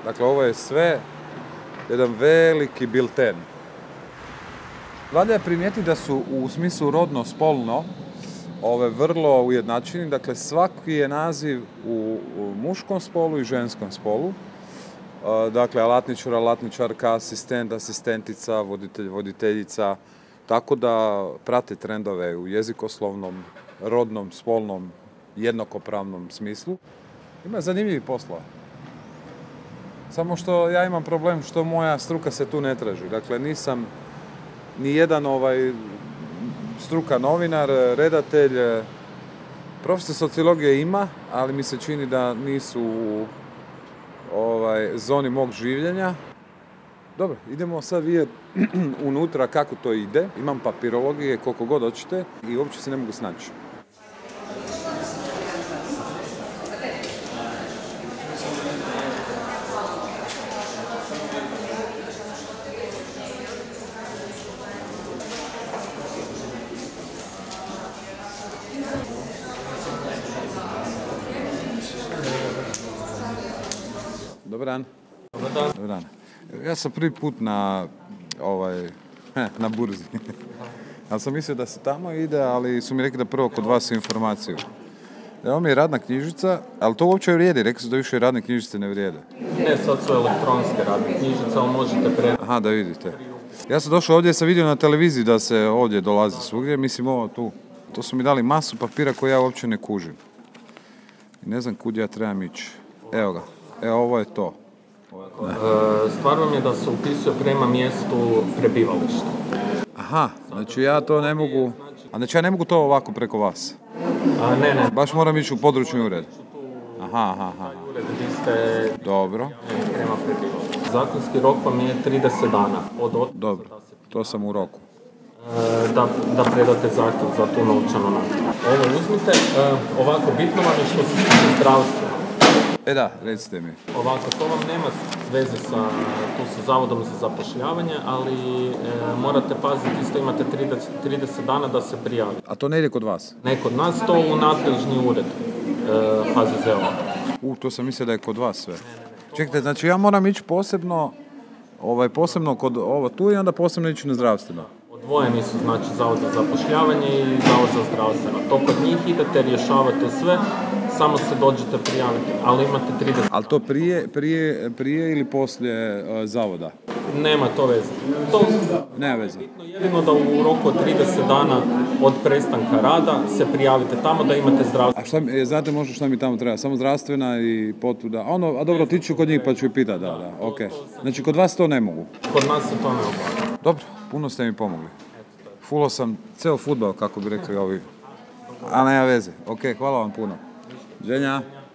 Dakle, ovo je sve jedan veliki bilten. Valja je primijetiti da su u smislu rodno-spolno vrlo ujednačeni. Dakle, svaki je naziv u muškom spolu i ženskom spolu. Dakle, alatničar, alatničarka, asistent, asistentica, voditelj, voditeljica. Tako da prate trendove u jezikoslovnom, rodnom, spolnom, jednakopravnom smislu. Ima zanimljivih poslova. Samo što ja imam problem što moja struka se tu ne traži. Dakle, nisam ni jedan struka novinar, redatelj. Profesor sociologije ima, ali mi se čini da nisu u zoni mog življenja. Dobro, idemo sad vidjeti unutra kako to ide. Imam papirologije koliko god hoćete i uopće se ne mogu snaći. Dobar dan. Dobar dan. Ja sam prvi put na burzi. Ali sam mislio da se tamo ide, ali su mi rekli da prvo kod vas informaciju. Evo mi je radna knjižica, ali to uopće vrijedi. Rekli su da više radne knjižice ne vrijede. Ne, sad su elektronske radne knjižice, ali možete predati. Aha, da vidite. Ja sam došao ovdje, sam vidio na televiziji da se ovdje dolazi svugdje. Mislim, ovo tu. To su mi dali masu papira koje ja uopće ne kužim. Ne znam kud ja trebam ići. Evo ga. Evo, ovo je to. Stvar vam je da se upisuje prema mjestu prebivališta. Aha, znači ja to ne mogu... A znači ja ne mogu to ovako preko vas? Ne. Baš moram ići u područni ured? Aha. Ured gdje ste... Dobro. Prema prebivališta. Zakonski rok vam je 30 dana od otpisa. Dobro, to sam u roku. Da predate zahtjev za tu novčanu naknadu. Ovo uzmite, ovako bitno vam je što se tiče zdravstva. Da, recite mi. Ovako, to vam nema veze sa Zavodom za zapošljavanje, ali morate paziti, isto imate 30 dana da se prijavi. A to ne ide kod vas? Ne kod nas, to u nadležni ured HZZO-a. To sam mislio da je kod vas sve. Čekajte, znači ja moram ići posebno kod ovo tu i onda posebno ići na zdravstveno. Odvojeni su, znači, Zavod za zapošljavanje i Zavod za zdravstveno. To kod njih idete, rješavate sve, samo se dođete prijaviti, ali imate 30... Ali to prije ili poslije zavoda? Nema to veze. Nema veze. Jedino da u roku od 30 dana od prestanka rada se prijavite tamo da imate zdravstveno. A znate možda šta mi tamo treba? Samo zdravstvena i potvrda. A dobro, otiću kod njih pa ću i pitati, da. Ok. Znači kod vas to ne mogu? Kod nas se to ne obavlja. Dobro, puno ste mi pomogli. Fulao sam ceo fudbal, kako bi rekli ovi. A nema veze. Ok, hvala vam puno. Ženja.